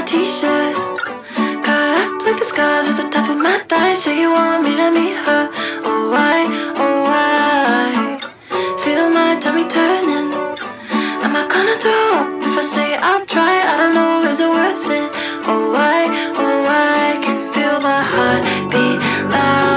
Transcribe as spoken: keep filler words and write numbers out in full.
t-shirt. Got up like the scars at the top of my thighs. Say you want me to meet her. Oh why, oh why? Feel my tummy turning. Am I gonna throw up if I say I'll try? I don't know, is it worth it? Oh why, oh why? I can feel my heart beat loud.